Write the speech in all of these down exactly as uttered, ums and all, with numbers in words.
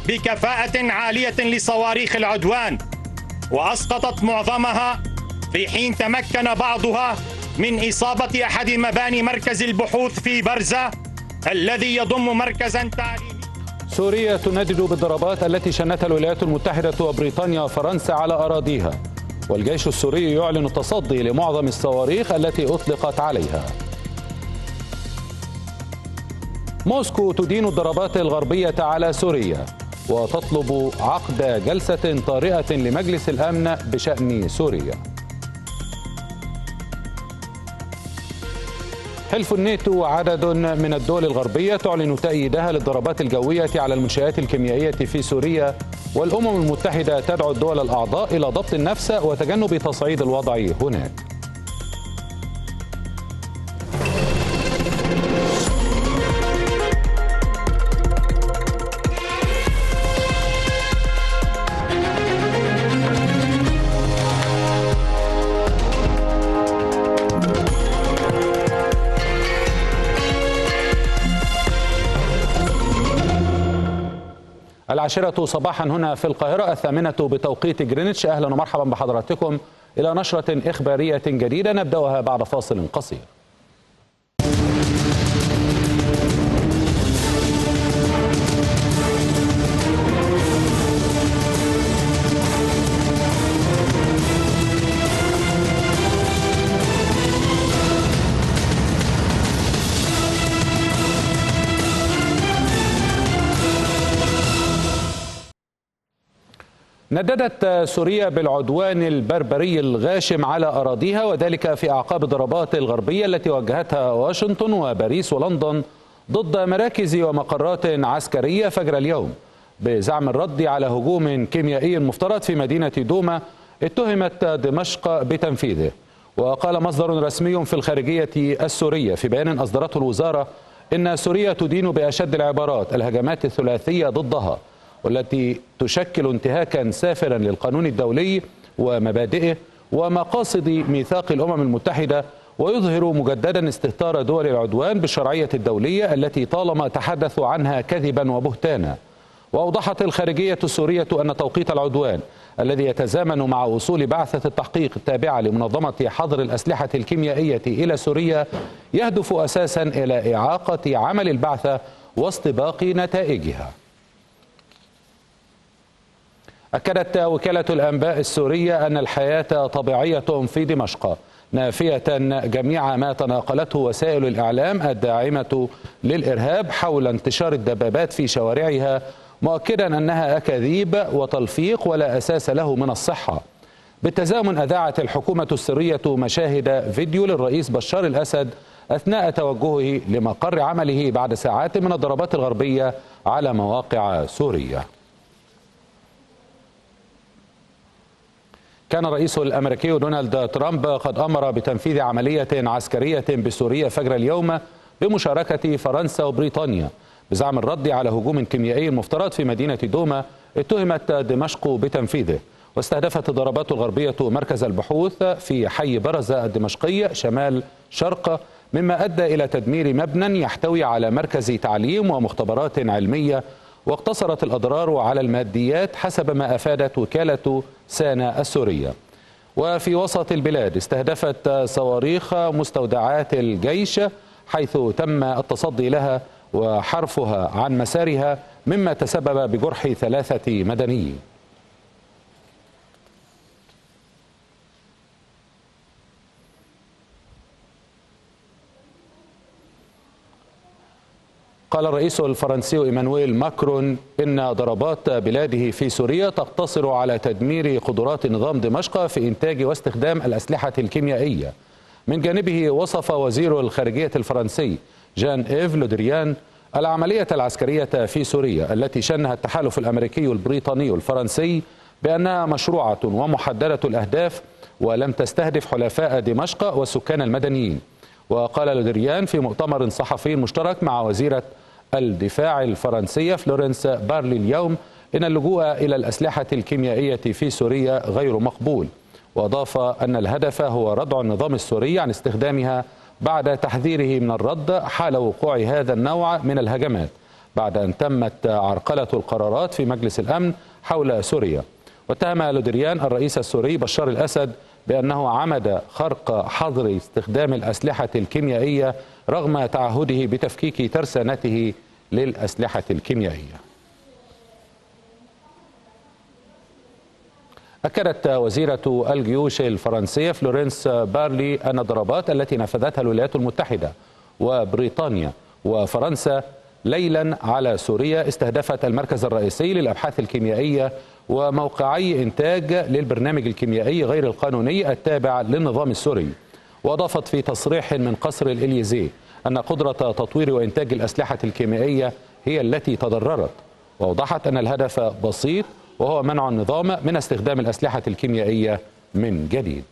بكفاءة عالية لصواريخ العدوان، وأسقطت معظمها في حين تمكن بعضها من إصابة أحد مباني مركز البحوث في برزة الذي يضم مركزا تعليميا. سوريا تندد بالضربات التي شنتها الولايات المتحدة وبريطانيا وفرنسا على أراضيها، والجيش السوري يعلن التصدي لمعظم الصواريخ التي أطلقت عليها. موسكو تدين الضربات الغربية على سوريا وتطلب عقد جلسة طارئة لمجلس الأمن بشأن سوريا. حلف الناتو وعدد من الدول الغربية تعلن تأييدها للضربات الجوية على المنشآت الكيميائية في سوريا، والأمم المتحدة تدعو الدول الأعضاء إلى ضبط النفس وتجنب تصعيد الوضع هناك. العاشرة صباحا هنا في القاهرة، الثامنة بتوقيت جرينتش. أهلا ومرحبا بحضراتكم إلى نشرة إخبارية جديدة نبدأها بعد فاصل قصير. نددت سوريا بالعدوان البربري الغاشم على أراضيها، وذلك في أعقاب الضربات الغربية التي وجهتها واشنطن وباريس ولندن ضد مراكز ومقرات عسكرية فجر اليوم، بزعم الرد على هجوم كيميائي مفترض في مدينة دوما اتهمت دمشق بتنفيذه. وقال مصدر رسمي في الخارجية السورية في بيان أصدرته الوزارة إن سوريا تدين بأشد العبارات الهجمات الثلاثية ضدها، والتي تشكل انتهاكا سافرا للقانون الدولي ومبادئه ومقاصد ميثاق الأمم المتحدة، ويظهر مجددا استهتار دول العدوان بالشرعية الدولية التي طالما تحدثوا عنها كذبا وبهتانا. وأوضحت الخارجية السورية أن توقيت العدوان الذي يتزامن مع وصول بعثة التحقيق التابعة لمنظمة حظر الأسلحة الكيميائية إلى سوريا يهدف أساسا إلى إعاقة عمل البعثة واستباق نتائجها. أكدت وكالة الأنباء السورية أن الحياة طبيعية في دمشق، نافية جميع ما تناقلته وسائل الإعلام الداعمة للإرهاب حول انتشار الدبابات في شوارعها، مؤكدا أنها أكاذيب وتلفيق ولا أساس له من الصحة. بالتزامن أذاعت الحكومة السورية مشاهد فيديو للرئيس بشار الأسد أثناء توجهه لمقر عمله بعد ساعات من الضربات الغربية على مواقع سورية. كان الرئيس الأمريكي دونالد ترامب قد أمر بتنفيذ عملية عسكرية بسوريا فجر اليوم بمشاركة فرنسا وبريطانيا، بزعم الرد على هجوم كيميائي مفترض في مدينة دوما اتهمت دمشق بتنفيذه. واستهدفت الضربات الغربية مركز البحوث في حي برزة الدمشقي شمال شرق، مما أدى إلى تدمير مبنى يحتوي على مركز تعليم ومختبرات علمية، واقتصرت الأضرار على الماديات حسب ما أفادت وكالة سانا السورية. وفي وسط البلاد استهدفت صواريخ مستودعات الجيش حيث تم التصدي لها وحرفها عن مسارها، مما تسبب بجرح ثلاثة مدنيين. قال الرئيس الفرنسي إيمانويل ماكرون إن ضربات بلاده في سوريا تقتصر على تدمير قدرات نظام دمشق في إنتاج واستخدام الأسلحة الكيميائية. من جانبه وصف وزير الخارجية الفرنسي جان إيف لودريان العملية العسكرية في سوريا التي شنها التحالف الأمريكي البريطاني الفرنسي بأنها مشروعة ومحددة الأهداف ولم تستهدف حلفاء دمشق والسكان المدنيين. وقال لودريان في مؤتمر صحفي مشترك مع وزيرة الدفاع الفرنسية فلورنس بارلي اليوم إن اللجوء إلى الأسلحة الكيميائية في سوريا غير مقبول، وأضاف أن الهدف هو ردع النظام السوري عن استخدامها بعد تحذيره من الرد حال وقوع هذا النوع من الهجمات، بعد أن تمت عرقلة القرارات في مجلس الأمن حول سوريا. واتهم لودريان الرئيس السوري بشار الأسد بأنه عمد خرق حظر استخدام الأسلحة الكيميائية رغم تعهده بتفكيك ترسانته للأسلحة الكيميائية. أكدت وزيرة الجيوش الفرنسية فلورنس بارلي أن الضربات التي نفذتها الولايات المتحدة وبريطانيا وفرنسا ليلا على سوريا استهدفت المركز الرئيسي للأبحاث الكيميائية وموقعي إنتاج للبرنامج الكيميائي غير القانوني التابع للنظام السوري. وأضافت في تصريح من قصر الإليزيه أن قدرة تطوير وإنتاج الأسلحة الكيميائية هي التي تضررت، وأوضحت أن الهدف بسيط وهو منع النظام من استخدام الأسلحة الكيميائية من جديد.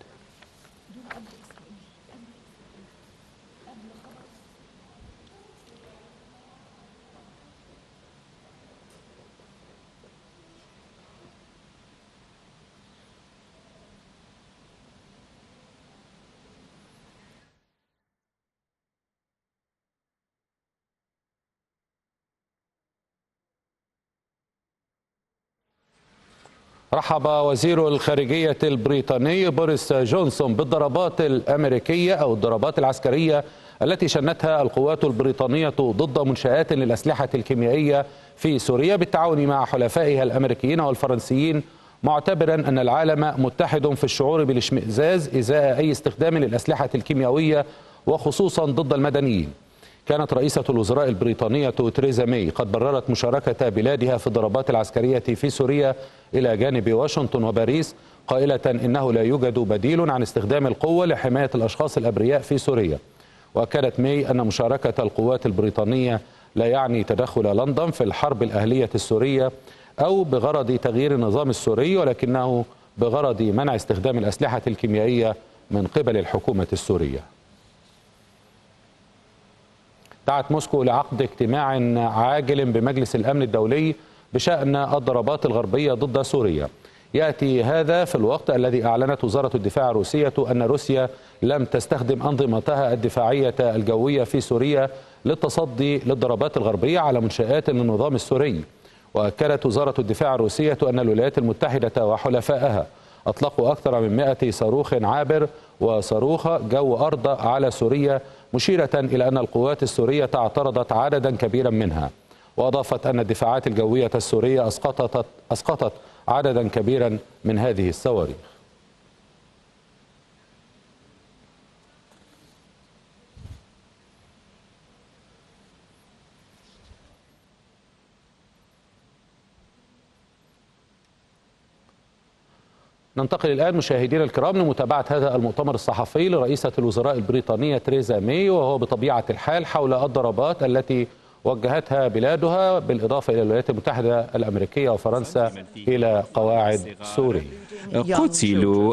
رحب وزير الخارجية البريطاني بوريس جونسون بالضربات الأمريكية أو الضربات العسكرية التي شنتها القوات البريطانية ضد منشآت للأسلحة الكيميائية في سوريا بالتعاون مع حلفائها الأمريكيين والفرنسيين، معتبرا أن العالم متحد في الشعور بالاشمئزاز إزاء أي استخدام للأسلحة الكيميائية وخصوصا ضد المدنيين. كانت رئيسة الوزراء البريطانية تريزا ماي قد بررت مشاركة بلادها في الضربات العسكرية في سوريا إلى جانب واشنطن وباريس، قائلة إنه لا يوجد بديل عن استخدام القوة لحماية الأشخاص الأبرياء في سوريا. وأكدت ماي أن مشاركة القوات البريطانية لا يعني تدخل لندن في الحرب الأهلية السورية أو بغرض تغيير النظام السوري، ولكنه بغرض منع استخدام الأسلحة الكيميائية من قبل الحكومة السورية. دعت موسكو لعقد اجتماع عاجل بمجلس الأمن الدولي بشأن الضربات الغربية ضد سوريا. يأتي هذا في الوقت الذي أعلنت وزارة الدفاع الروسية أن روسيا لم تستخدم أنظمتها الدفاعية الجوية في سوريا للتصدي للضربات الغربية على منشآت النظام السوري. وأكدت وزارة الدفاع الروسية أن الولايات المتحدة وحلفائها أطلقوا أكثر من مائة صاروخ عابر وصاروخ جو أرض على سوريا، مشيرة إلى أن القوات السورية اعترضت عددا كبيرا منها. وأضافت أن الدفاعات الجوية السورية أسقطت أسقطت عددا كبيرا من هذه الصواريخ. ننتقل الآن مشاهدينا الكرام لمتابعة هذا المؤتمر الصحفي لرئيسة الوزراء البريطانية تريزا ماي، وهو بطبيعة الحال حول الضربات التي وجهتها بلادها بالإضافة إلى الولايات المتحدة الأمريكية وفرنسا إلى قواعد سوريا. قتلوا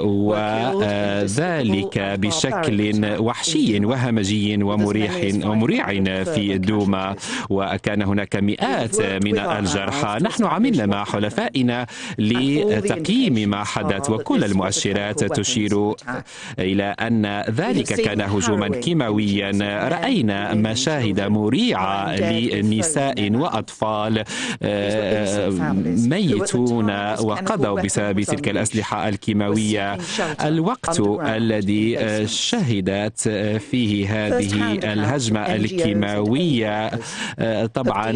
وذلك بشكل وحشي وهمجي ومريح ومريع في دوما، وكان هناك مئات من الجرحى. نحن عملنا مع حلفائنا لتقييم ما حدث، وكل المؤشرات تشير إلى أن ذلك كان هجوما كيماويا. رأينا مشاهد مريعة لنساء وأطفال ميتون وقضوا بسبب تلك الأسلحة الكيماوية. الوقت الذي شهدت فيه هذه الهجمة الكيماوية طبعا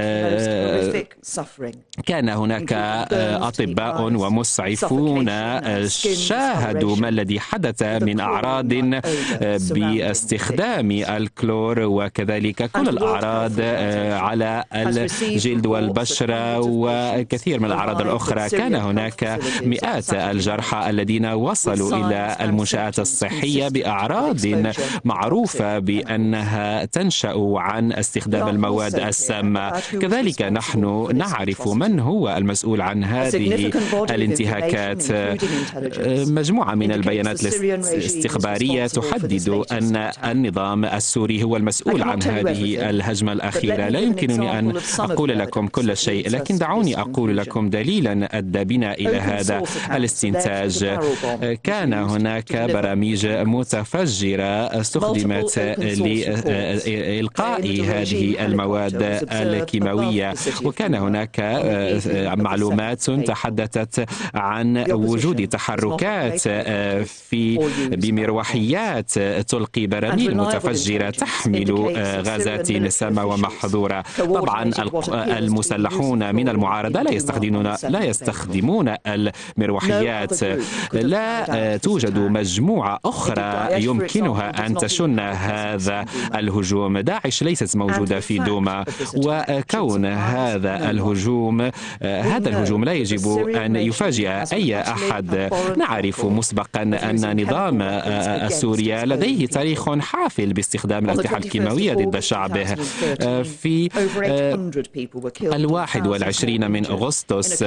كان هناك أطباء ومسعفون شاهدوا ما الذي حدث من أعراض باستخدام الكلور، وكذلك كل الأعراض على الجلد والبشرة وكثير من الأعراض الأخرى. كان هناك مئات الجرحى الذين وصلوا إلى المنشآت الصحية بأعراض معروفة بأنها تنشأ عن استخدام المواد السامة. كذلك نحن نعرف من هو المسؤول عن هذه الانتهاكات. مجموعة من البيانات الاستخبارية تحدد أن النظام السوري هو المسؤول عن هذه الهجمة الأخيرة. لا يمكنني أن أقول لكم كل شيء، لكن دعوني أقول لكم دليلا أدى بنا إلى هذا. الاستنتاج. كان هناك براميج متفجرة استخدمت لإلقاء هذه المواد الكيماوية، وكان هناك معلومات تحدثت عن وجود تحركات في بمروحيات تلقي براميل متفجرة تحمل غازات سامة ومحظورة. طبعا المسلحون من المعارضة لا يستخدمون لا يستخدمون المروحيات. لا توجد مجموعة أخرى يمكنها أن تشن هذا الهجوم. داعش ليست موجودة في دوما، وكون هذا الهجوم هذا الهجوم لا يجب أن يفاجئ أي أحد. نعرف مسبقا أن نظام سوريا لديه تاريخ حافل باستخدام الأسلحة الكيماوية ضد شعبه. في الواحد والعشرين من أغسطس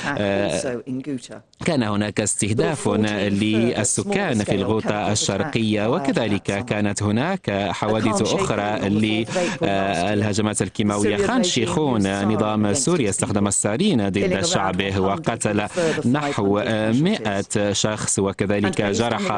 كان هناك استهداف للسكان في الغوطة الشرقية، وكذلك كانت هناك حوادث أخرى للهجمات الكيماوية. خان شيخون نظام سوريا استخدم السارين ضد شعبه وقتل نحو مئة شخص، وكذلك جرح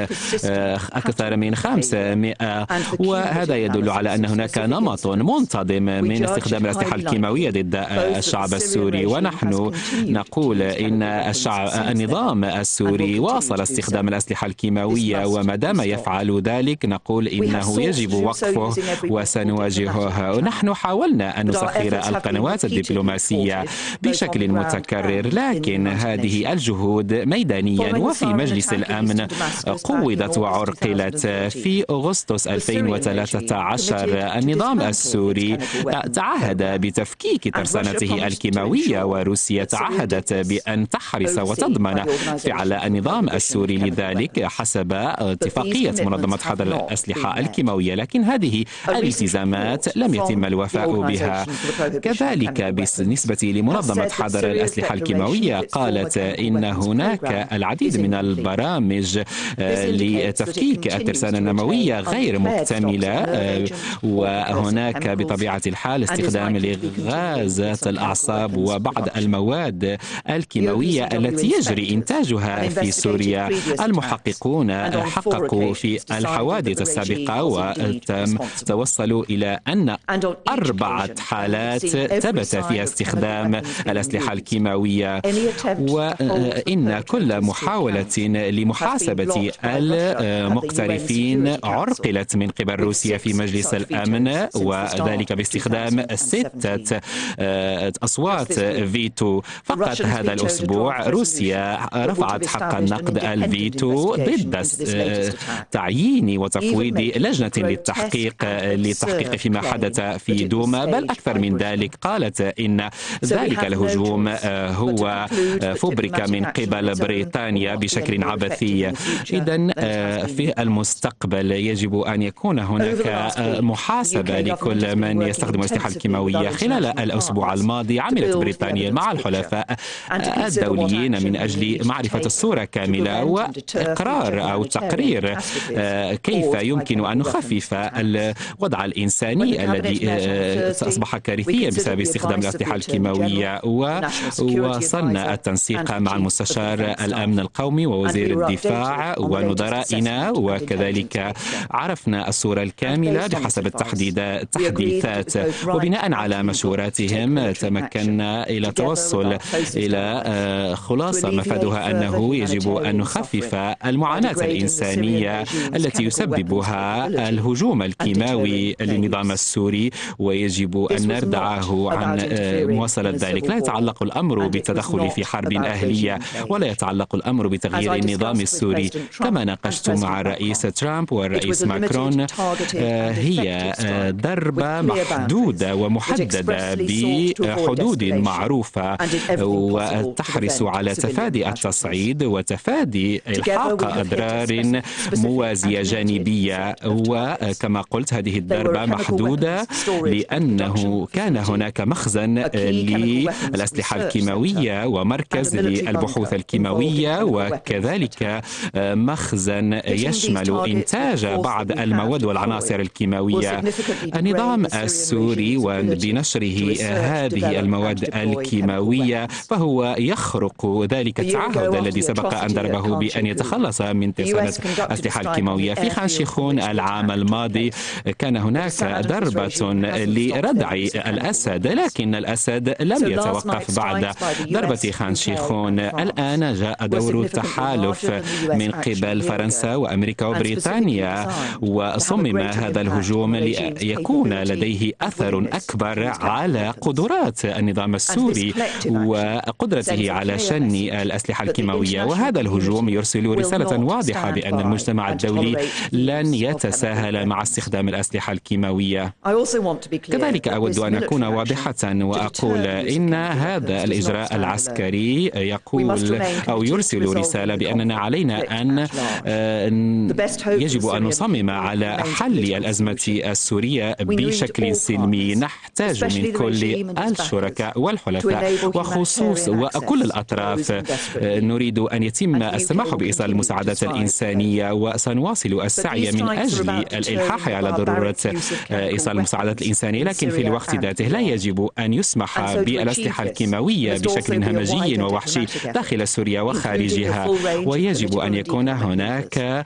أكثر من خمسمئة، وهذا يدل على أن هناك نمط منتظم من استخدام الأسلحة الكيماوية ضد الشعب السوري. ونحن نقول إن الشعب النظام السوري واصل استخدام الأسلحة الكيماوية، وما دام يفعل ذلك نقول إنه يجب وقفه وسنواجهه. ونحن حاولنا أن نسخر القنوات الدبلوماسية بشكل متكرر، لكن هذه الجهود ميدانيا وفي مجلس الأمن قوضت وعرقلت. في أغسطس ألفين وثلاثة عشر النظام السوري تعهد بتفكيك ترسانته الكيماوية، وروسيا تعهدت بأن تحرص وتضمن فعل النظام السوري لذلك حسب اتفاقية منظمة حظر الأسلحة الكيماوية، لكن هذه الالتزامات لم يتم الوفاء بها. كذلك بالنسبة لمنظمة حظر الأسلحة الكيماوية قالت إن هناك العديد من البرامج لتفكيك الترسانة النووية غير مكتملة، وهناك بطبيعة الحال استخدام لغازات الأعصاب وبعض المواد الكيماوية التي يجري إنتاجها في سوريا. المحققون حققوا في الحوادث السابقة وتوصلوا إلى أن أربعة حالات ثبت فيها استخدام الأسلحة الكيماوية، وإن كل محاولة لمحاسبة المقترفين عرقلت من قبل روسيا في مجلس الأمن، وذلك باستخدام ستة أصوات فيتو. فقط هذا الأسبوع روسيا رفعت حق النقد الفيتو ضد تعيين وتفويض لجنة للتحقيق للتحقيق فيما حدث في دوما، بل أكثر من ذلك قالت إن ذلك الهجوم هو فبرك من قبل بريطانيا بشكل عبثي. إذن في المستقبل يجب أن يكون هناك محاسبة لكل من يستخدم الأسلحة الكيماوية. خلال الأسبوع الماضي عملت بريطانيا مع الحلفاء الدوليين من أجل معرفة الصورة كاملة وإقرار أو تقرير كيف يمكن أن نخفف الوضع الإنساني الذي أصبح كارثيا بسبب استخدام الأسلحة الكيماوية. ووصلنا التنسيق مع المستشار الأمن القومي ووزير الدفاع ونظرائنا، وكذلك عرفنا الصورة الكاملة بحسب التحديثات، وبناء على مشوراتهم تمكنا إلى التوصل إلى خلاصة مفادها أنه يجب أن نخفف المعاناة الإنسانية التي يسببها الهجوم الكيماوي للنظام السوري، ويجب أن نردعه عن مواصلة ذلك. لا يتعلق الأمر بالتدخل في حرب أهلية، ولا يتعلق الأمر بتغيير النظام السوري. كما ناقشت مع الرئيس ترامب والرئيس ماكرون، هي ضربة محدودة ومحددة بحدود معروفة، وتحرص على تفادي التصعيد وتفادي إلحاق أضرار موازية جانبية. وكما قلت هذه الضربة محدودة لأنه كان هناك مخزن للأسلحة الكيماوية ومركز للبحوث الكيماوية، وكذلك مخزن يشمل إنتاج بعض المواد والعناصر الكيماوية. النظام السوري وبنشره هذه المواد الكيماوية فهو يخرق يحقق ذلك التعهد الذي سبق أن ضربه بأن يتخلص من ترسانة الأسلحة الكيماوية. في خان شيخون العام الماضي كان هناك ضربة لردع الأسد، لكن الأسد لم يتوقف بعد ضربة خان شيخون. الآن جاء دور التحالف من قبل فرنسا وأمريكا وبريطانيا، وصمم هذا الهجوم ليكون لديه أثر أكبر على قدرات النظام السوري وقدرته على شن الأسلحة الكيماوية. وهذا الهجوم يرسل رسالة واضحة بأن المجتمع الدولي لن يتساهل مع استخدام الأسلحة الكيماوية. كذلك أود أن أكون واضحة وأقول إن هذا الإجراء العسكري يقول أو يرسل رسالة بأننا علينا أن يجب أن نصمم على حل الأزمة السورية بشكل سلمي. نحتاج من كل الشركاء والحلفاء وخصوص وكل الأطراف، نريد أن يتم السماح بإيصال المساعدات الإنسانية، وسنواصل السعي من أجل الإلحاح على ضرورة إيصال المساعدات الإنسانية، لكن في الوقت ذاته لا يجب أن يسمح بالأسلحة الكيماوية بشكل همجي ووحشي داخل سوريا وخارجها. ويجب أن يكون هناك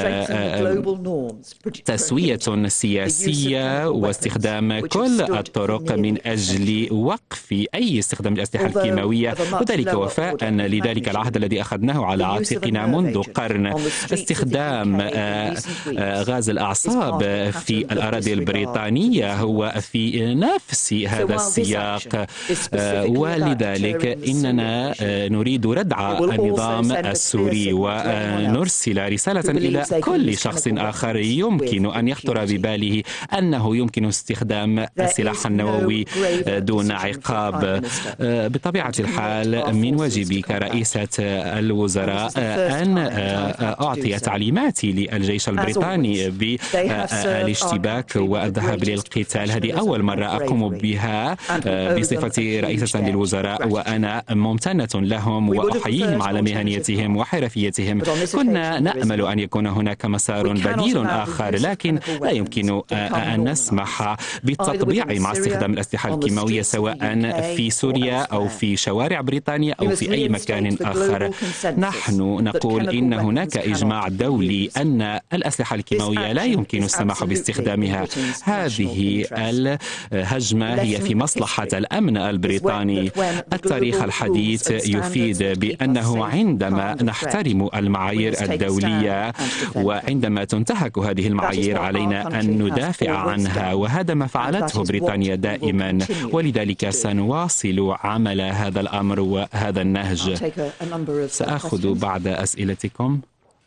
تسوية سياسية واستخدام كل الطرق من أجل وقف أي استخدام الأسلحة الكيماوية، وذلك وفاء لذلك العهد الذي أخذناه على عاتقنا منذ قرن. استخدام غاز الأعصاب في الأراضي البريطانية هو في نفس هذا السياق، ولذلك إننا نريد ردع النظام السوري ونرسل رسالة إلى كل شخص آخر يمكن أن يخطر بباله أنه يمكن استخدام السلاح النووي دون عقاب. بطبيعة الحال من واجبي كرئيسة الوزراء أن أعطي تعليماتي للجيش البريطاني بالاشتباك والذهاب للقتال. هذه أول مرة أقوم بها بصفتي رئيسة للوزراء، وأنا ممتنة لهم وأحييهم على مهنيتهم وحرفيتهم. كنا نأمل أن يكون هناك مسار بديل آخر، لكن لا يمكن أن نسمح بالتطبيع مع استخدام الأسلحة الكيماوية سواء في سوريا أو في شوارع بريطانيا أو في أي مكان آخر. نحن نقول إن هناك إجماع دولي أن الأسلحة الكيماوية لا يمكن السماح باستخدامها. هذه الهجمة هي في مصلحة الأمن البريطاني. التاريخ الحديث يفيد بأنه عندما نحترم المعايير الدولية وعندما تنتهك هذه المعايير علينا أن ندافع عنها، وهذا ما فعلته بريطانيا دائما، ولذلك سنواصل عمل هذا الأمر وهذا النهج. سأخذ بعض أسئلتكم.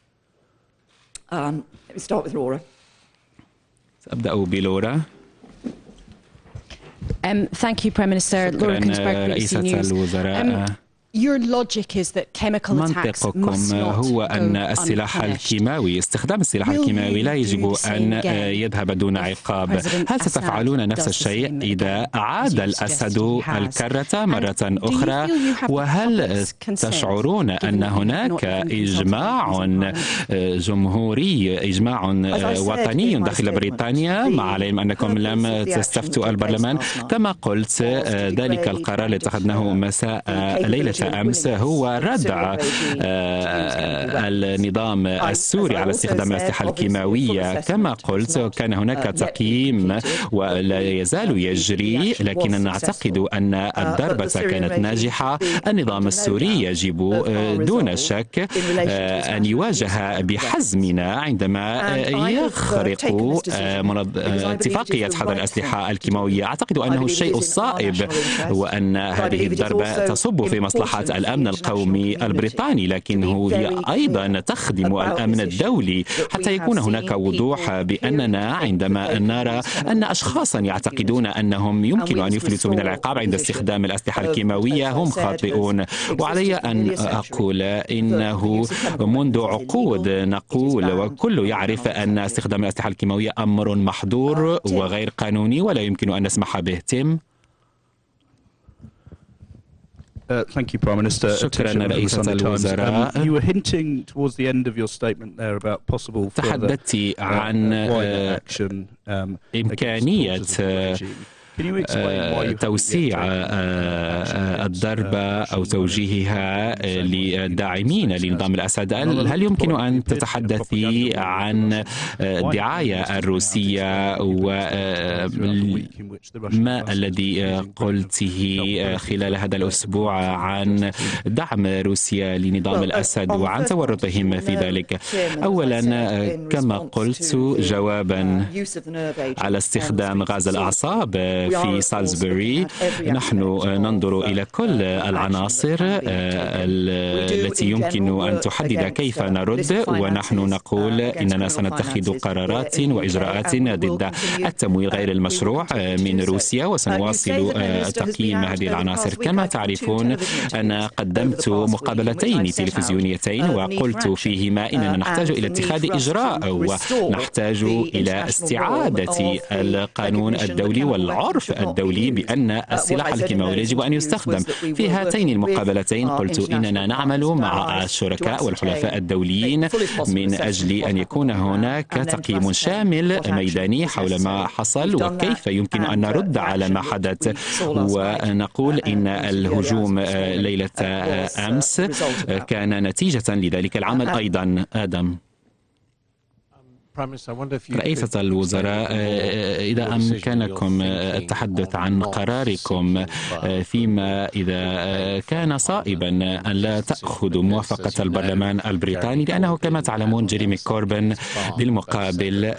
سأبدأ بلورا. Um, thank you, Prime Minister. Laura Kuenssberg, B B C News. Um, Your logic is that chemical attacks must not هو أن go السلاح unpunished. الكيماوي استخدام السلاح الكيماوي لا يجب أن يذهب دون عقاب. هل ستفعلون نفس الشيء إذا عاد الأسد الكرة مرة أخرى؟ وهل تشعرون أن هناك إجماع جمهوري إجماع وطني داخل بريطانيا، مع العلم أنكم لم تستفتوا البرلمان؟ كما قلت ذلك القرار الذي اتخذناه مساء ليلة أمس هو ردع النظام السوري على استخدام الأسلحة الكيماوية. كما قلت كان هناك تقييم ولا يزال يجري، لكننا نعتقد أن الضربة كانت ناجحة. النظام السوري يجب دون شك أن يواجه بحزمنا عندما يخرق اتفاقية حظر الأسلحة الكيماوية. أعتقد أنه الشيء الصائب وأن هذه الضربة تصب في مصلحة الأمن القومي البريطاني، لكنه هي أيضا تخدم الأمن الدولي، حتى يكون هناك وضوح بأننا عندما نرى أن أشخاصا يعتقدون أنهم يمكن أن يفلتوا من العقاب عند استخدام الأسلحة الكيماوية هم خاطئون. وعلي أن أقول إنه منذ عقود نقول وكل يعرف أن استخدام الأسلحة الكيماوية أمر محظور وغير قانوني ولا يمكن أن نسمح به. تيم. Uh, thank you, Prime Minister. شكرا رئيسة الوزراء. Um, you were hinting towards the end of your statement there about possible تحدثت عن uh, uh, action um, إمكانية توسيع الضربة أو توجيهها للداعمين لنظام الأسد. هل يمكن أن تتحدثي عن الدعاية الروسية وما الذي قلته خلال هذا الأسبوع عن دعم روسيا لنظام الأسد وعن تورطهم في ذلك؟ أولا كما قلت جوابا على استخدام غاز الأعصاب في سالزبوري، نحن ننظر إلى كل العناصر التي يمكن أن تحدد كيف نرد، ونحن نقول إننا سنتخذ قرارات وإجراءات ضد التمويل غير المشروع من روسيا، وسنواصل تقييم هذه العناصر. كما تعرفون أنا قدمت مقابلتين تلفزيونيتين وقلت فيهما إننا نحتاج إلى اتخاذ إجراء ونحتاج إلى استعادة القانون الدولي والعرف الدولي بأن السلاح الكيماوي يجب أن يستخدم. في هاتين المقابلتين قلت إننا نعمل مع الشركاء والحلفاء الدوليين من أجل أن يكون هناك تقييم شامل ميداني حول ما حصل وكيف يمكن أن نرد على ما حدث، ونقول إن الهجوم ليلة أمس كان نتيجة لذلك العمل أيضا. آدم. رئيسة الوزراء، إذا أمكنكم التحدث عن قراركم فيما إذا كان صائبا أن لا تأخذوا موافقة البرلمان البريطاني، لأنه كما تعلمون جيريمي كوربن بالمقابل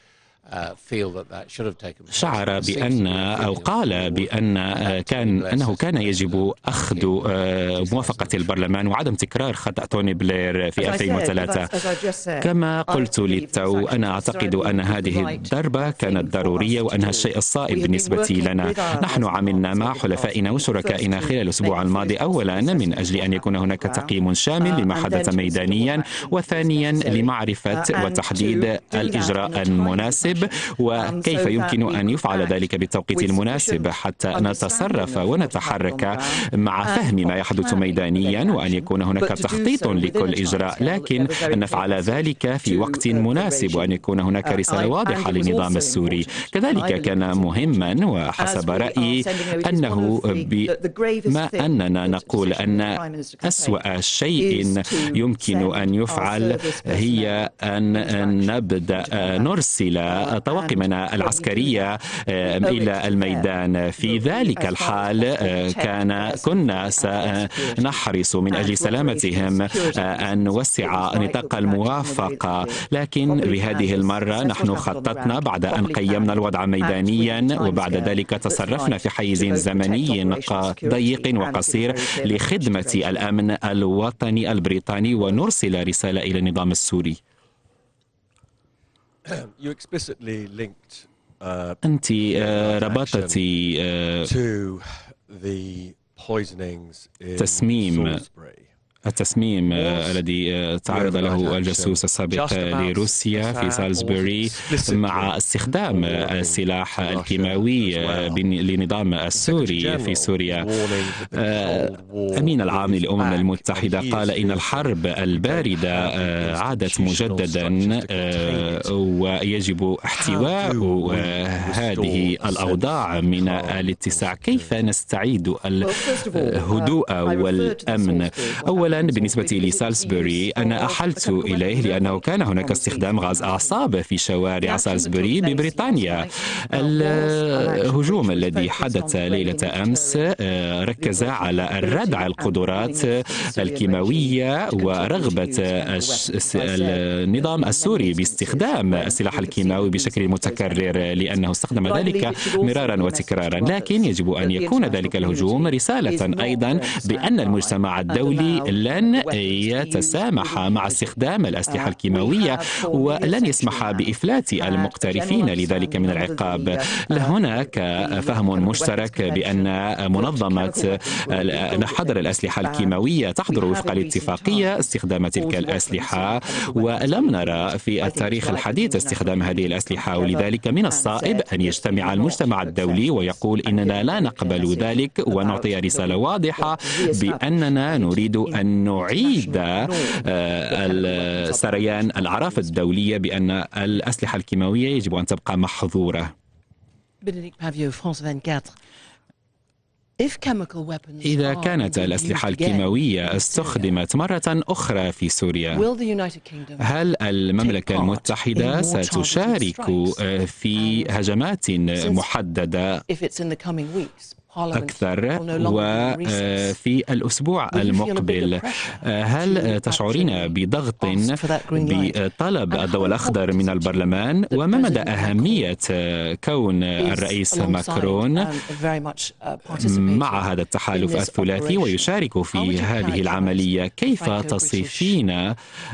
شعر بأن أو قال بأن كان أنه كان يجب أخذ موافقة البرلمان وعدم تكرار خطأ توني بلير في ألفين وثلاثة. كما قلت للتو، أنا أعتقد أن هذه الضربة كانت ضرورية وأنها الشيء الصائب بالنسبة لنا. نحن عملنا مع حلفائنا وشركائنا خلال الأسبوع الماضي، أولا من أجل أن يكون هناك تقييم شامل لما حدث ميدانيا، وثانيا لمعرفة وتحديد الإجراء المناسب وكيف يمكن أن يفعل ذلك بالتوقيت المناسب حتى نتصرف ونتحرك مع فهم ما يحدث ميدانيا، وأن يكون هناك تخطيط لكل إجراء، لكن أن نفعل ذلك في وقت مناسب وأن يكون هناك رسالة واضحة للنظام السوري. كذلك كان مهما وحسب رأيي أنه بما أننا نقول أن أسوأ شيء يمكن أن يفعل هي أن نبدأ نرسل طواقمنا العسكرية إلى الميدان. في ذلك الحال كان كنا سنحرص من أجل سلامتهم أن نوسع نطاق الموافقة، لكن بهذه المرة نحن خططنا بعد أن قيمنا الوضع ميدانيا، وبعد ذلك تصرفنا في حيز زمني ضيق وقصير لخدمة الأمن الوطني البريطاني ونرسل رسالة إلى النظام السوري. أنت ربطت تسميم التسميم الذي تعرض له الجاسوس السابق لروسيا في سالزبوري مع استخدام السلاح الكيماوي للنظام السوري في سوريا. أمين العام للأمم المتحدة قال إن الحرب الباردة عادت مجددا ويجب احتواء هذه الأوضاع من الاتساع. كيف نستعيد الهدوء والأمن؟ أولا بالنسبة لسالزبوري أنا أحلت إليه لأنه كان هناك استخدام غاز أعصاب في شوارع سالزبوري ببريطانيا. الهجوم الذي حدث ليلة أمس ركز على ردع القدرات الكيماوية ورغبة النظام السوري باستخدام السلاح الكيماوي بشكل متكرر لأنه استخدم ذلك مرارا وتكرارا. لكن يجب أن يكون ذلك الهجوم رسالة أيضا بأن المجتمع الدولي لن يتسامح مع استخدام الأسلحة الكيماوية ولن يسمح بإفلات المقترفين لذلك من العقاب. هناك فهم مشترك بأن منظمة حظر الأسلحة الكيماوية تحظر وفق الاتفاقية استخدام تلك الأسلحة، ولم نرى في التاريخ الحديث استخدام هذه الأسلحة، ولذلك من الصائب أن يجتمع المجتمع الدولي ويقول إننا لا نقبل ذلك ونعطي رسالة واضحة بأننا نريد أن نعيد سريان الأعراف الدولية بأن الأسلحة الكيماوية يجب أن تبقى محظورة. إذا كانت الأسلحة الكيماوية استخدمت مرة أخرى في سوريا، هل المملكة المتحدة ستشارك في هجمات محددة أكثر وفي الأسبوع المقبل؟ هل تشعرين بضغط بطلب الضوء الأخضر من البرلمان؟ وما مدى أهمية كون الرئيس ماكرون مع هذا التحالف الثلاثي ويشارك في هذه العملية؟ كيف تصفين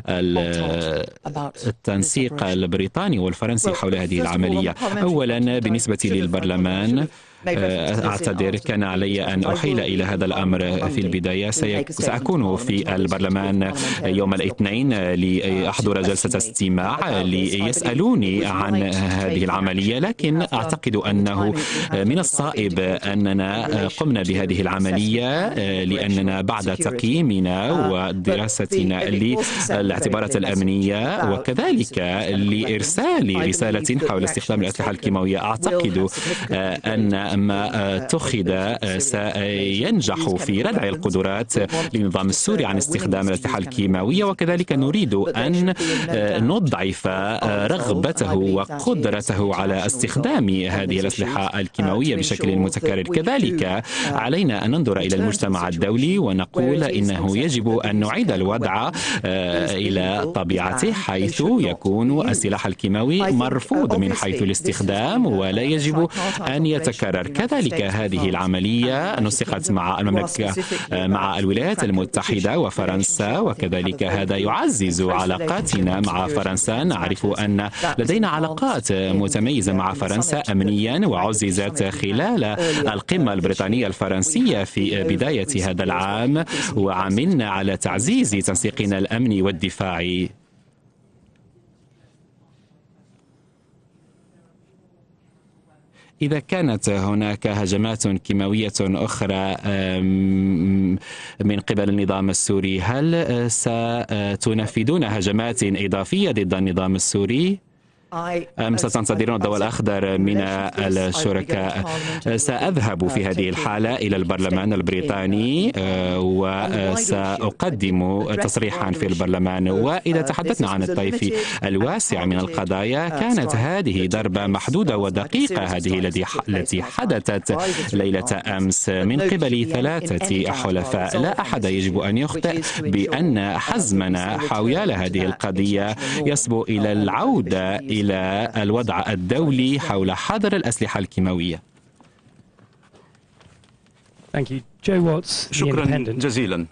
التنسيق البريطاني والفرنسي حول هذه العملية؟ أولا بالنسبة للبرلمان، أعتذر، كان علي أن أحيل إلى هذا الأمر في البداية. سأكون في البرلمان يوم الاثنين لأحضر جلسة استماع ليسألوني عن هذه العملية، لكن أعتقد أنه من الصائب أننا قمنا بهذه العملية لأننا بعد تقييمنا ودراستنا للاعتبارات الأمنية وكذلك لإرسال رسالة حول استخدام الأسلحة الكيماوية، أعتقد أن ما اتخذ سينجح في ردع القدرات للنظام السوري عن استخدام الأسلحة الكيماوية، وكذلك نريد أن نضعف رغبته وقدرته على استخدام هذه الأسلحة الكيماوية بشكل متكرر. كذلك علينا أن ننظر إلى المجتمع الدولي ونقول إنه يجب أن نعيد الوضع إلى طبيعته، حيث يكون السلاح الكيماوي مرفوض من حيث الاستخدام ولا يجب أن يتكرر. كذلك هذه العملية نسقت مع المملكة مع الولايات المتحدة وفرنسا، وكذلك هذا يعزز علاقاتنا مع فرنسا. نعرف أن لدينا علاقات متميزة مع فرنسا أمنيا وعززت خلال القمة البريطانية الفرنسية في بداية هذا العام، وعملنا على تعزيز تنسيقنا الأمني والدفاعي. إذا كانت هناك هجمات كيماوية أخرى من قبل النظام السوري، هل ستنفذون هجمات إضافية ضد النظام السوري؟ أم ستنتظرون الضوء الأخضر من الشركاء؟ سأذهب في هذه الحالة إلى البرلمان البريطاني وسأقدم تصريحا في البرلمان. وإذا تحدثنا عن الطيف الواسع من القضايا، كانت هذه ضربة محدودة ودقيقة هذه التي حدثت ليلة أمس من قبل ثلاثة حلفاء. لا أحد يجب أن يخطئ بأن حزمنا حول هذه القضية يصبو إلى العودة إلى إلى الوضع الدولي حول حظر الأسلحة الكيماوية. شكرا جزيلا.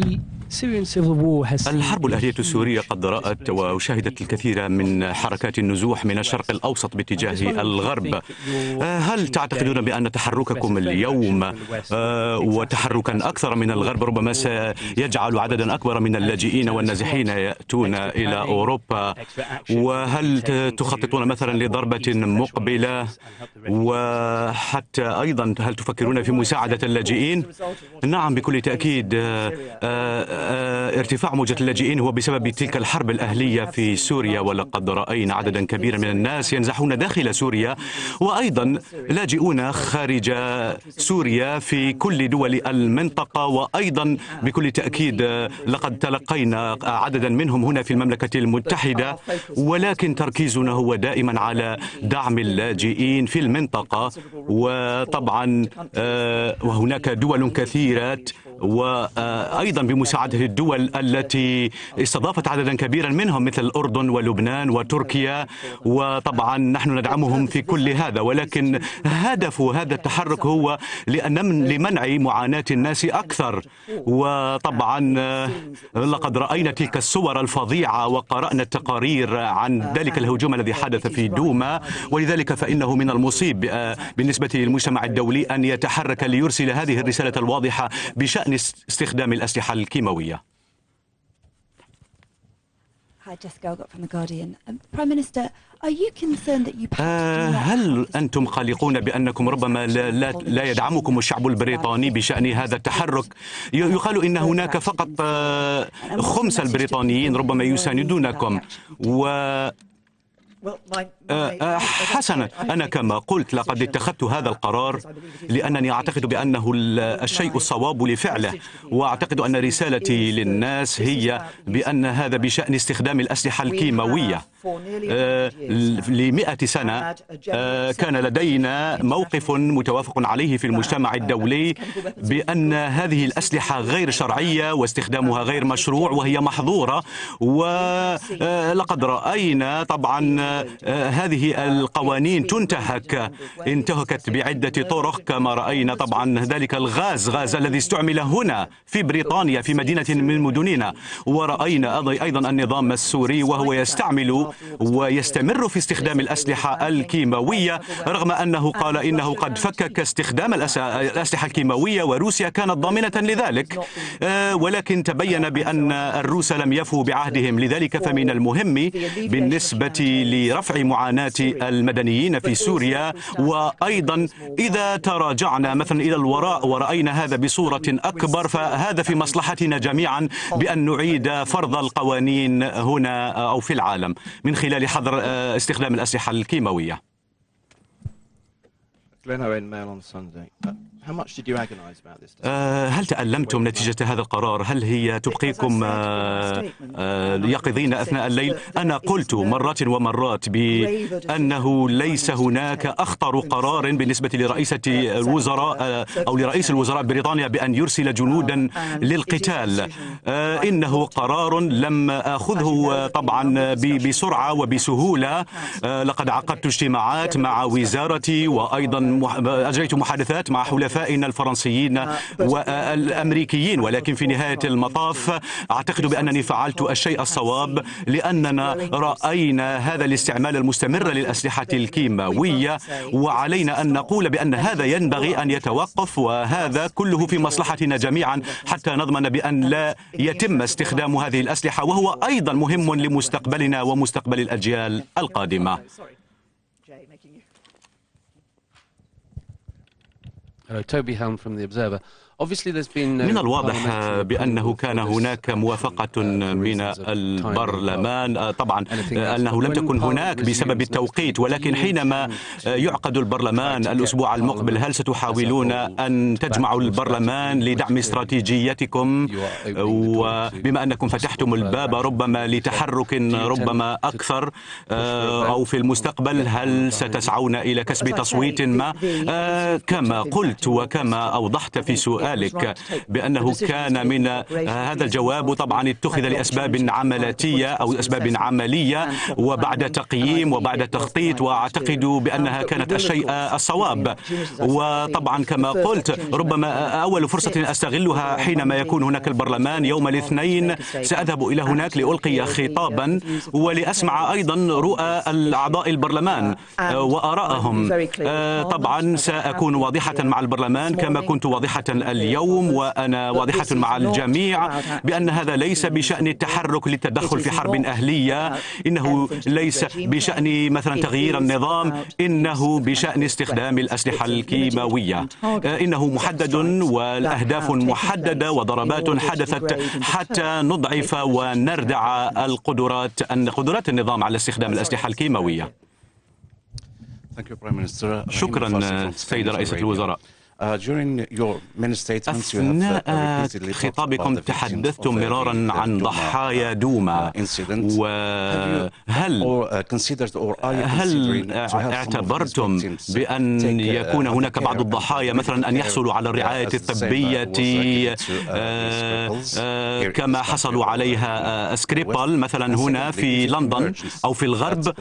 الحرب الأهلية السورية قد رأت وشهدت الكثير من حركات النزوح من الشرق الأوسط باتجاه الغرب. هل تعتقدون بأن تحرككم اليوم وتحركا أكثر من الغرب ربما سيجعل عددا أكبر من اللاجئين والنازحين يأتون إلى أوروبا؟ وهل تخططون مثلا لضربة مقبلة؟ وحتى أيضا هل تفكرون في مساعدة اللاجئين؟ نعم بكل تأكيد. ارتفاع موجة اللاجئين هو بسبب تلك الحرب الأهلية في سوريا، ولقد رأينا عددا كبيرا من الناس ينزحون داخل سوريا وأيضا لاجئون خارج سوريا في كل دول المنطقة. وأيضا بكل تأكيد لقد تلقينا عددا منهم هنا في المملكة المتحدة، ولكن تركيزنا هو دائما على دعم اللاجئين في المنطقة. وطبعا وهناك دول كثيرة وأيضا بمساعدة الدول التي استضافت عددا كبيرا منهم مثل الأردن ولبنان وتركيا، وطبعا نحن ندعمهم في كل هذا. ولكن هدف هذا التحرك هو لمنع معاناة الناس أكثر. وطبعا لقد رأينا تلك الصور الفظيعة وقرأنا التقارير عن ذلك الهجوم الذي حدث في دوما، ولذلك فإنه من المصيب بالنسبة للمجتمع الدولي أن يتحرك ليرسل هذه الرسالة الواضحة بشأن استخدام الأسلحة الكيماوية. هل أنتم قلقون بأنكم ربما لا, لا يدعمكم الشعب البريطاني بشأن هذا التحرك؟ يقال إن هناك فقط خمس البريطانيين ربما يساندونكم، و حسنا، أنا كما قلت لقد اتخذت هذا القرار لأنني أعتقد بأنه الشيء الصواب لفعله، وأعتقد أن رسالتي للناس هي بأن هذا بشأن استخدام الأسلحة الكيماوية. لمئة سنة كان لدينا موقف متوافق عليه في المجتمع الدولي بأن هذه الأسلحة غير شرعية واستخدامها غير مشروع وهي محظورة، ولقد رأينا طبعا هذه القوانين تنتهك انتهكت بعدة طرق، كما رأينا طبعا ذلك الغاز غاز الذي استعمل هنا في بريطانيا في مدينة من مدننا، ورأينا أيضا النظام السوري وهو يستعمل ويستمر في استخدام الأسلحة الكيماوية رغم أنه قال إنه قد فكك استخدام الأسلحة الكيماوية وروسيا كانت ضامنة لذلك، ولكن تبين بأن الروس لم يفوا بعهدهم. لذلك فمن المهم بالنسبة لرفع معاناة المدنيين في سوريا، وأيضا إذا تراجعنا مثلا إلى الوراء ورأينا هذا بصورة أكبر، فهذا في مصلحتنا جميعا بأن نعيد فرض القوانين هنا أو في العالم من خلال حظر استخدام الأسلحة الكيماوية. هل تألمتم نتيجة هذا القرار؟ هل هي تبقيكم يقظين أثناء الليل؟ أنا قلت مرات ومرات بأنه ليس هناك أخطر قرار بالنسبة لرئيسة الوزراء أو لرئيس الوزراء بريطانيا بأن يرسل جنودا للقتال. إنه قرار لم أخذه طبعا بسرعة وبسهولة. لقد عقدت اجتماعات مع وزارتي وأيضا أجريت محادثات مع حلفائنا الفرنسيين والأمريكيين، ولكن في نهاية المطاف أعتقد بأنني فعلت الشيء الصواب، لأننا رأينا هذا الاستعمال المستمر للأسلحة الكيماوية، وعلينا أن نقول بأن هذا ينبغي أن يتوقف، وهذا كله في مصلحتنا جميعا حتى نضمن بأن لا يتم استخدام هذه الأسلحة، وهو أيضا مهم لمستقبلنا ومستقبل الأجيال القادمة. Hello, Toby Helm from The Observer. من الواضح بأنه كان هناك موافقة من البرلمان، طبعا أنه لم تكن هناك بسبب التوقيت، ولكن حينما يعقد البرلمان الأسبوع المقبل هل ستحاولون أن تجمعوا البرلمان لدعم استراتيجيتكم، وبما أنكم فتحتم الباب ربما لتحرك ربما أكثر أو في المستقبل هل ستسعون إلى كسب تصويت ما؟ كما قلت وكما أوضحت في سؤال بأنه كان من هذا الجواب طبعا اتخذ لأسباب عملية أو أسباب عملية وبعد تقييم وبعد تخطيط، وأعتقد بأنها كانت الشيء الصواب. وطبعا كما قلت ربما أول فرصة أستغلها حينما يكون هناك البرلمان يوم الاثنين سأذهب إلى هناك لألقي خطابا ولأسمع أيضا رؤى الأعضاء البرلمان وآرائهم. طبعا سأكون واضحة مع البرلمان كما كنت واضحة اليوم، وأنا واضحة مع الجميع بأن هذا ليس بشأن التحرك للتدخل في حرب أهلية، إنه ليس بشأن مثلا تغيير النظام، إنه بشأن استخدام الأسلحة الكيماوية. إنه محدد والأهداف محددة وضربات حدثت حتى نضعف ونردع القدرات قدرات النظام على استخدام الأسلحة الكيماوية. شكرا سيدة رئيسة الوزراء. أثناء خطابكم تحدثتم مرارا عن ضحايا دوما، وهل هل اعتبرتم بأن يكون هناك بعض الضحايا مثلا أن يحصلوا على الرعاية الطبية كما حصلوا عليها سكريبال مثلا هنا في لندن أو في الغرب؟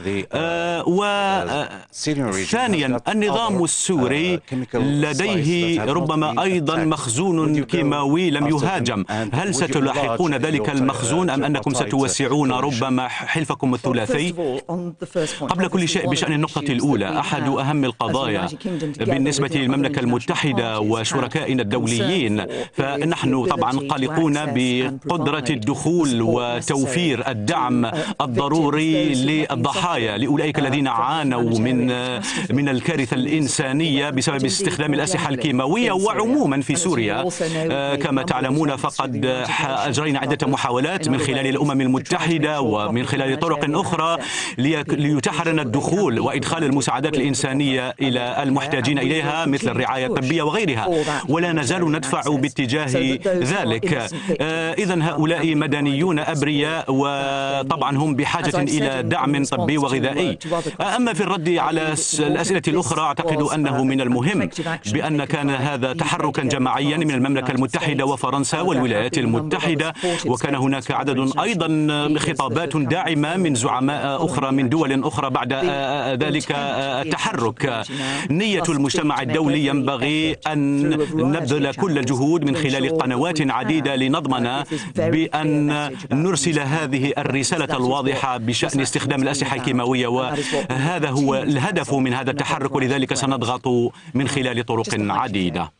وثانيا النظام السوري لديه ربما أيضا مخزون كيماوي لم يهاجم، هل ستلاحقون ذلك المخزون أم أنكم ستوسعون ربما حلفكم الثلاثي؟ قبل كل شيء بشأن النقطة الأولى، أحد أهم القضايا بالنسبة للمملكة المتحدة وشركائنا الدوليين، فنحن طبعا قلقون بقدرة الدخول وتوفير الدعم الضروري للضحايا، لأولئك الذين عانوا من من الكارثة الإنسانية بسبب استخدام الأسلحة الكيماوية وعموما في سوريا. كما تعلمون فقد أجرينا عدة محاولات من خلال الأمم المتحدة ومن خلال طرق أخرى ليتاح لنا الدخول وإدخال المساعدات الإنسانية إلى المحتاجين إليها مثل الرعاية الطبية وغيرها، ولا نزال ندفع باتجاه ذلك. إذن هؤلاء مدنيون أبرياء وطبعا هم بحاجة إلى دعم طبي وغذائي. أما في الرد على الأسئلة الأخرى أعتقد أنه من المهم بأن كان هذا تحركا جماعيا من المملكة المتحدة وفرنسا والولايات المتحدة، وكان هناك عدد أيضا خطابات داعمة من زعماء أخرى من دول أخرى بعد ذلك التحرك. نية المجتمع الدولي ينبغي أن نبذل كل الجهود من خلال قنوات عديدة لنضمن بأن نرسل هذه الرسالة الواضحة بشأن استخدام الأسلحة الكيماوية، وهذا هو الهدف من هذا التحرك، ولذلك سنضغط من خلال طرق عديدة.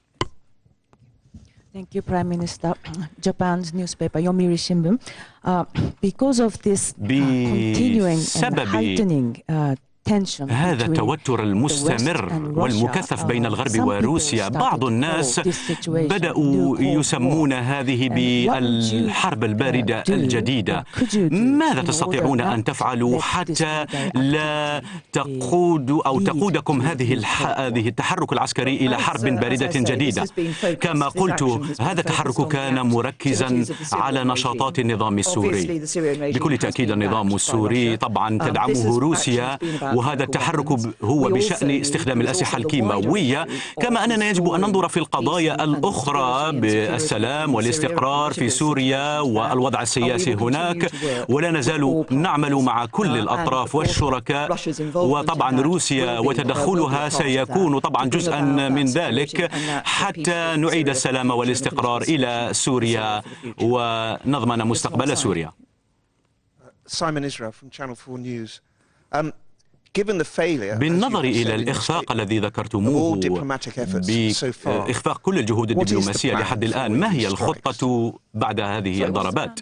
Thank you, Prime Minister. Japan's newspaper Yomiuri Shimbun, uh, because of this uh, continuing and heightening uh, هذا التوتر المستمر والمكثف بين الغرب وروسيا، بعض الناس بدأوا يسمون هذه بالحرب الباردة الجديدة. ماذا تستطيعون أن تفعلوا حتى لا تقود أو تقودكم هذه هذه التحرك العسكري إلى حرب باردة جديدة؟ كما قلت، هذا التحرك كان مركزا على نشاطات النظام السوري. بكل تأكيد النظام السوري طبعا تدعمه روسيا، وهذا التحرك هو بشأن استخدام الأسلحة الكيماوية. كما أننا يجب أن ننظر في القضايا الأخرى بالسلام والاستقرار في سوريا والوضع السياسي هناك، ولا نزال نعمل مع كل الأطراف والشركاء، وطبعا روسيا وتدخلها سيكون طبعا جزءا من ذلك حتى نعيد السلام والاستقرار إلى سوريا ونضمن مستقبل سوريا. Simon Israel from Channel four News. Um, بالنظر إلى الإخفاق الذي ذكرتموه بإخفاق كل الجهود الدبلوماسية لحد الآن، ما هي الخطة بعد هذه الضربات؟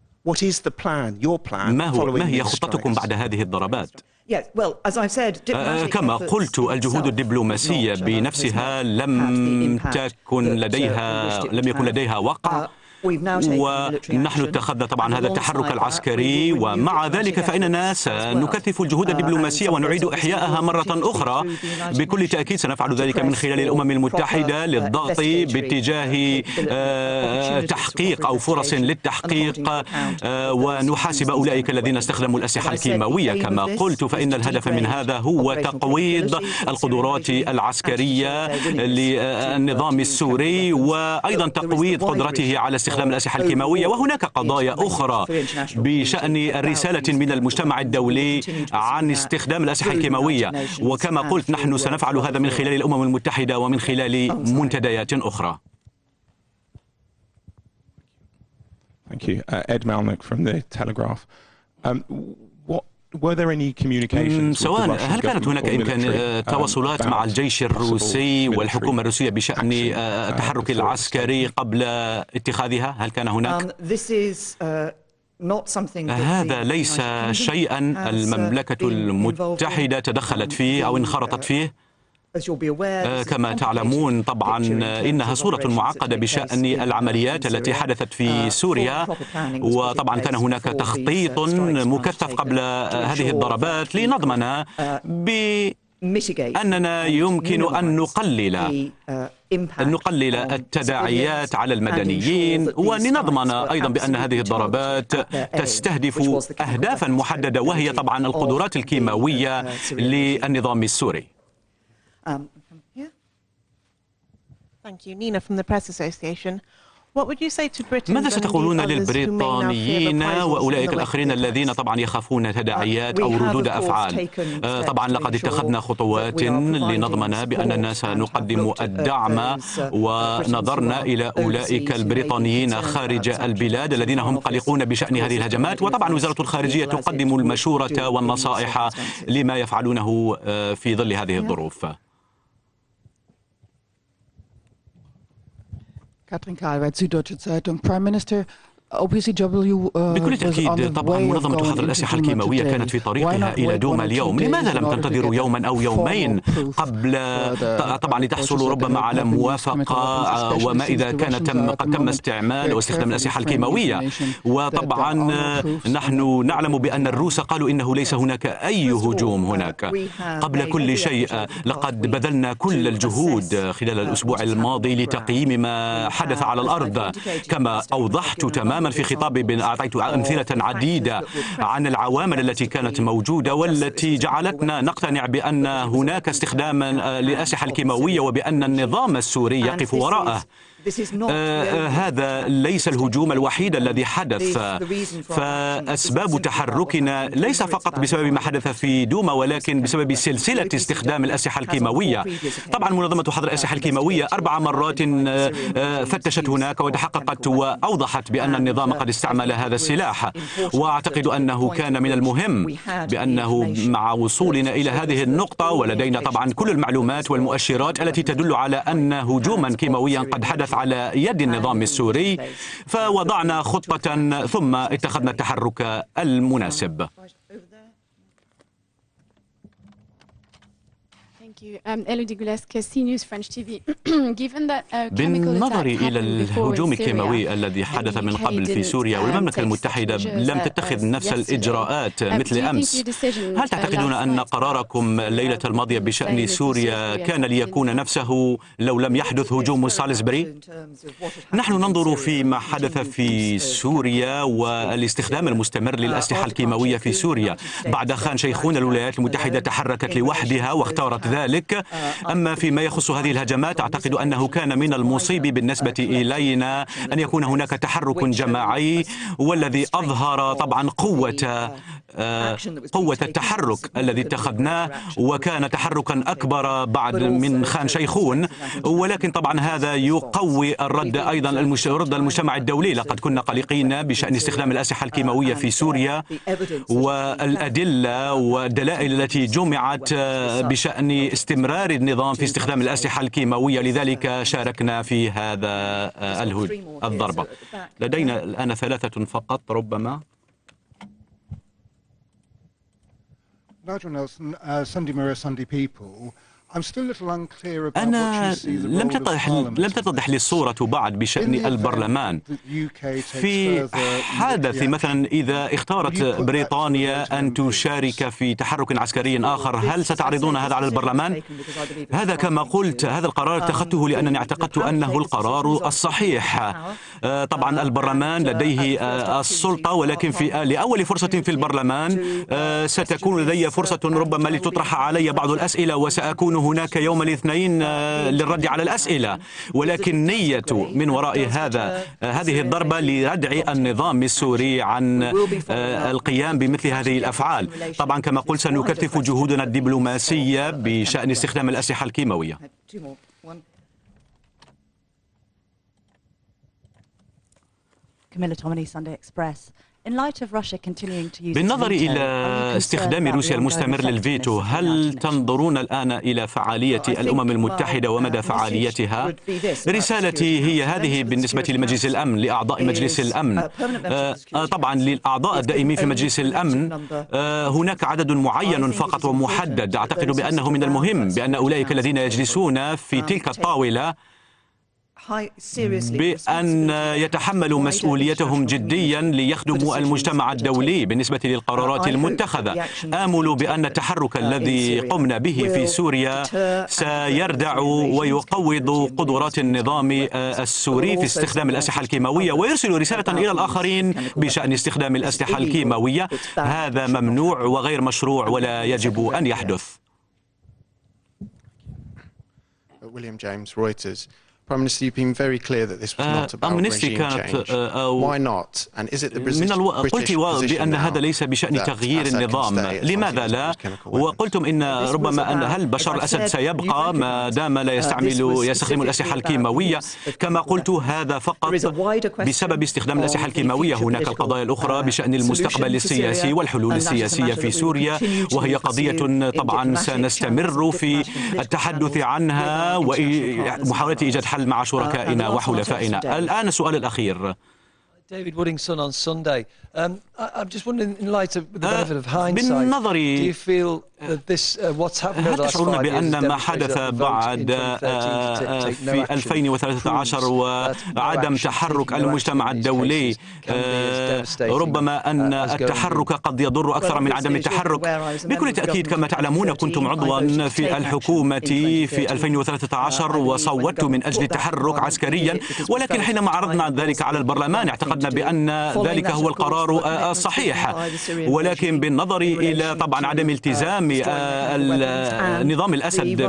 ما هو ما هي خطتكم بعد هذه الضربات؟ كما قلت، الجهود الدبلوماسية بنفسها لم تكن لديها لم يكن لديها وقع، ونحن اتخذنا طبعا هذا التحرك العسكري، ومع ذلك فإننا سنكثف الجهود الدبلوماسية ونعيد إحيائها مرة أخرى. بكل تأكيد سنفعل ذلك من خلال الأمم المتحدة للضغط باتجاه تحقيق أو فرص للتحقيق ونحاسب أولئك الذين استخدموا الأسلحة الكيماوية. كما قلت، فإن الهدف من هذا هو تقويض القدرات العسكرية للنظام السوري، وأيضا تقويض قدرته على استخدام الأسلحة الكيماوية. وهناك قضايا أخرى بشأن الرسالة من المجتمع الدولي عن استخدام الأسلحة الكيماوية، وكما قلت نحن سنفعل هذا من خلال الأمم المتحدة ومن خلال منتديات أخرى. Thank you. Uh, Ed Malnick from the Telegraph. Um, what سواء هل كانت هناك إمكان تواصلات مع الجيش الروسي والحكومة الروسية بشأن التحرك العسكري قبل اتخاذها؟ هل كان هناك؟ هذا ليس شيئا المملكة المتحدة تدخلت فيه أو انخرطت فيه. كما تعلمون طبعا إنها صورة معقدة بشأن العمليات التي حدثت في سوريا، وطبعا كان هناك تخطيط مكثف قبل هذه الضربات لنضمن بأننا يمكن أن نقلل نقلل التداعيات على المدنيين، ولنضمن أيضا بأن هذه الضربات تستهدف أهدافا محددة، وهي طبعا القدرات الكيماوية للنظام السوري. Um, yeah. Thank you. Nina from the Press Association. What would you say to Britain? ماذا ستقولون للبريطانيين وأولئك الآخرين الذين طبعا يخافون تداعيات أو ردود أفعال؟ طبعا لقد اتخذنا خطوات لنضمن بأننا سنقدم الدعم، ونظرنا إلى أولئك البريطانيين خارج البلاد الذين هم قلقون بشأن هذه الهجمات، وطبعا وزارة الخارجية تقدم المشورة والنصائح لما يفعلونه في ظل هذه الظروف. Katrin Karlweit, Süddeutsche Zeitung. Prime Minister, بكل تأكيد طبعا منظمة حظر الأسلحة الكيماوية كانت في طريقها إلى دوما اليوم. لماذا لم تنتظروا يوما أو يومين قبل طبعا لتحصلوا ربما على موافقة وما إذا كان تم قد تم استعمال واستخدام الأسلحة الكيماوية؟ وطبعا نحن نعلم بأن الروس قالوا إنه ليس هناك أي هجوم هناك. قبل كل شيء لقد بذلنا كل الجهود خلال الأسبوع الماضي لتقييم ما حدث على الأرض، كما أوضحت تماما في خطابي. أعطيت أمثلة عديدة عن العوامل التي كانت موجودة والتي جعلتنا نقتنع بأن هناك استخداما للأسلحة الكيماوية وبأن النظام السوري يقف وراءه. آه هذا ليس الهجوم الوحيد الذي حدث، فأسباب تحركنا ليس فقط بسبب ما حدث في دوما ولكن بسبب سلسلة استخدام الأسلحة الكيماوية. طبعا منظمة حظر الأسلحة الكيماوية أربع مرات آه فتشت هناك وتحققت وأوضحت بأن النظام قد استعمل هذا السلاح، وأعتقد أنه كان من المهم بأنه مع وصولنا إلى هذه النقطة ولدينا طبعا كل المعلومات والمؤشرات التي تدل على أن هجوما كيماويا قد حدث على يد النظام السوري، فوضعنا خطة ثم اتخذنا التحرك المناسب. بالنظر إلى الهجوم الكيماوي الذي حدث من قبل في سوريا والمملكة المتحدة لم تتخذ نفس الإجراءات مثل أمس، هل تعتقدون أن قراركم الليلة الماضية بشأن سوريا كان ليكون نفسه لو لم يحدث هجوم سالزبري؟ نحن ننظر فيما حدث في سوريا والاستخدام المستمر للأسلحة الكيماوية في سوريا. بعد خان شيخون الولايات المتحدة تحركت لوحدها واختارت ذلك. أما فيما يخص هذه الهجمات أعتقد أنه كان من المصيب بالنسبة إلينا أن يكون هناك تحرك جماعي، والذي أظهر طبعا قوة قوة التحرك الذي اتخذناه، وكان تحركا أكبر بعد من خان شيخون، ولكن طبعا هذا يقوي الرد أيضا رد المجتمع الدولي. لقد كنا قلقين بشأن استخدام الأسلحة الكيماوية في سوريا، والأدلة والدلائل التي جمعت بشأن استمرار النظام في استخدام الأسلحة الكيماوية، لذلك شاركنا في هذا الضربة. لدينا الآن ثلاثة فقط ربما. Nigel Nelson, uh, Sunday Mirror, Sunday People. أنا لم تتضح لم تتضح لي الصورة بعد بشأن البرلمان. في حدث مثلا إذا اختارت بريطانيا أن تشارك في تحرك عسكري آخر، هل ستعرضون هذا على البرلمان؟ هذا كما قلت هذا القرار اتخذته لأنني اعتقدت أنه القرار الصحيح. طبعا البرلمان لديه السلطة، ولكن في لأول فرصة في البرلمان ستكون لدي فرصة ربما لتطرح علي بعض الأسئلة، وسأكون هناك يوم الاثنين للرد على الأسئلة، ولكن نية من وراء هذا هذه الضربة لردع النظام السوري عن القيام بمثل هذه الأفعال. طبعا كما قلت سنكثف جهودنا الدبلوماسية بشأن استخدام الأسلحة الكيماوية. Camilla Tominey, Sunday Express. بالنظر إلى استخدام روسيا المستمر للفيتو، هل تنظرون الآن إلى فعالية الأمم المتحدة ومدى فعاليتها؟ رسالتي هي هذه بالنسبة لمجلس الأمن، لأعضاء مجلس الأمن. طبعا للأعضاء الدائمين في مجلس الأمن هناك عدد معين فقط ومحدد. أعتقد بأنه من المهم بأن أولئك الذين يجلسون في تلك الطاولة بأن يتحملوا مسؤوليتهم جديا ليخدموا المجتمع الدولي بالنسبة للقرارات المتخذة. آمل بأن التحرك الذي قمنا به في سوريا سيردع ويقوض قدرات النظام السوري في استخدام الأسلحة الكيماوية، ويرسل رسالة إلى الآخرين بشأن استخدام الأسلحة الكيماوية. هذا ممنوع وغير مشروع ولا يجب أن يحدث. William James, Reuters. Prime Minister, you've been very clear that this was not about regime change. Why not? And is it the British قلت بأن هذا ليس بشأن تغيير النظام. لماذا لا؟ وقلتم إن ربما أن هل بشار الأسد سيبقى ما دام لا يستعمل يستخدم الأسلحة الكيماوية؟ كما قلت هذا فقط بسبب استخدام الأسلحة الكيماوية. هناك القضايا الأخرى بشأن المستقبل السياسي والحلول السياسية في سوريا، وهي قضية طبعا سنستمر في التحدث عنها ومحاولة إيجاد حل مع شركائنا وحلفائنا. الآن السؤال الأخير. David Woodingson on Sunday. Um, I, I'm just wondering, in light of the benefit of hindsight, do you feel that this uh, what's happened over the last five years بأن ما حدث بعد في ألفين وثلاثة عشر وعدم تحرك المجتمع الدولي ربما أن التحرك قد يضر أكثر من عدم التحرك. بكل تأكيد كما تعلمون كنتم عضوا في الحكومة في ألفين وثلاثة عشر وصوتوا من أجل التحرك عسكريا، ولكن حينما عرضنا ذلك على البرلمان اعتقدنا بأن ذلك هو القرار الصحيح، ولكن بالنظر إلى طبعا عدم التزام النظام الأسد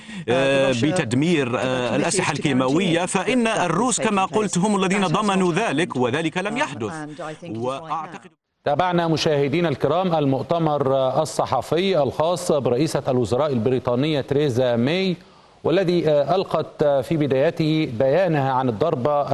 بتدمير الأسلحة الكيماوية فإن الروس كما قلت هم الذين ضمنوا ذلك وذلك لم يحدث. وأعتقد تابعنا مشاهدينا الكرام المؤتمر الصحفي الخاص برئيسة الوزراء البريطانية تريزا ماي، والذي ألقت في بدايته بيانها عن الضربة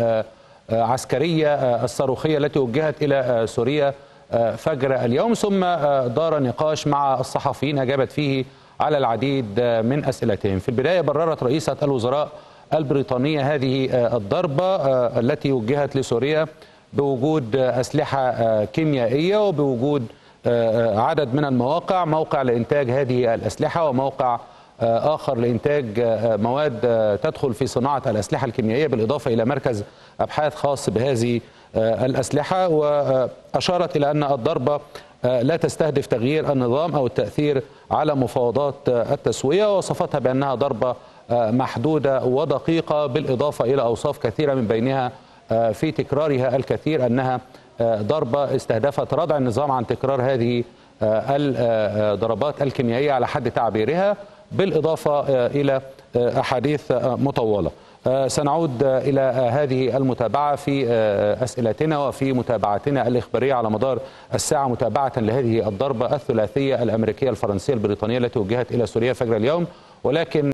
العسكرية الصاروخية التي وجهت إلى سوريا فجر اليوم، ثم دار نقاش مع الصحفيين أجابت فيه على العديد من أسئلتهم. في البداية بررت رئيسة الوزراء البريطانية هذه الضربة التي وجهت لسوريا بوجود أسلحة كيميائية وبوجود عدد من المواقع، موقع لإنتاج هذه الأسلحة وموقع آخر لإنتاج مواد تدخل في صناعة الأسلحة الكيميائية، بالإضافة إلى مركز أبحاث خاص بهذه الأسلحة. وأشارت إلى أن الضربة لا تستهدف تغيير النظام أو التأثير على مفاوضات التسوية، ووصفتها بأنها ضربة محدودة ودقيقة، بالإضافة إلى أوصاف كثيرة من بينها في تكرارها الكثير أنها ضربة استهدفت ردع النظام عن تكرار هذه الضربات الكيميائية على حد تعبيرها، بالإضافة إلى أحاديث مطولة. سنعود إلى هذه المتابعة في أسئلتنا وفي متابعتنا الإخبارية على مدار الساعة متابعة لهذه الضربة الثلاثية الأمريكية الفرنسية البريطانية التي وجهت إلى سوريا فجر اليوم، ولكن